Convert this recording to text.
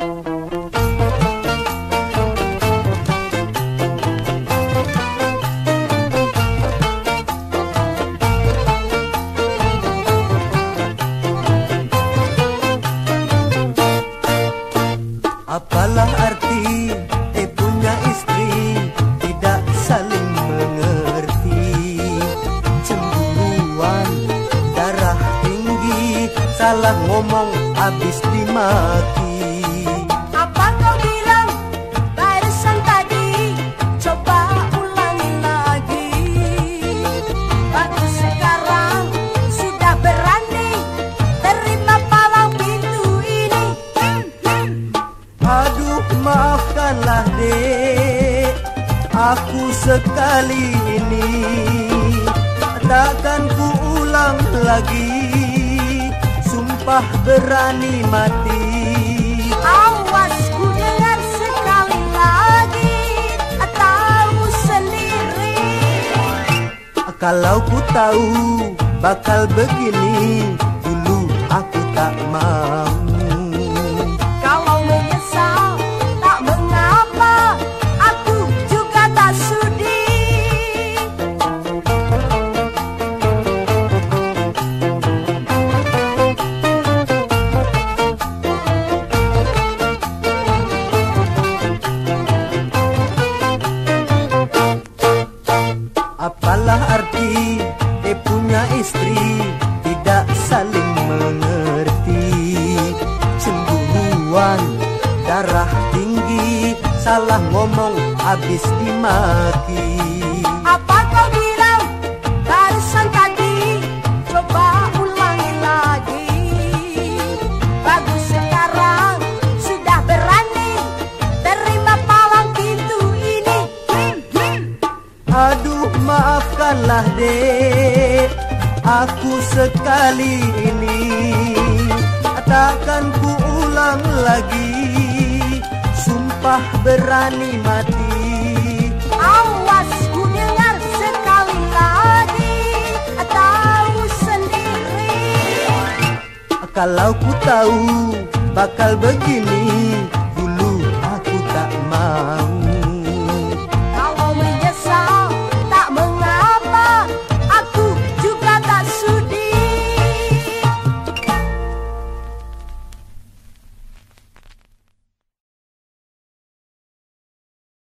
Apalah arti punya istri tidak saling mengerti, cemburuan, darah tinggi, salah ngomong habis dimaki. Apa kau bilang barusan tadi? Coba ulangi lagi. Baru sekarang sudah berani terima palang pintu ini. Aduh maafkanlah dek, aku sekali ini takkan ku ulang lagi, sumpah berani mati. Awas ku dengar sekali lagi, tahu sendiri. Kalau ku tahu bakal begini, dulu aku tak mau. Kalau menyesal tak mengapa, aku juga tak sudi. Apalah arti punya istri tidak saling mengerti, cemburuan, darah tinggi, salah ngomong habis dimaki. Apa kau bilang barusan tadi? Coba ulangi lagi. Bagus sekarang sudah berani terima palang pintu ini. Aduh maafkanlah dek, aku sekali ini takkan ku ulang lagi, sumpah berani mati. Awas ku dengar sekali lagi, tahu sendiri. Kalau ku tahu bakal begini,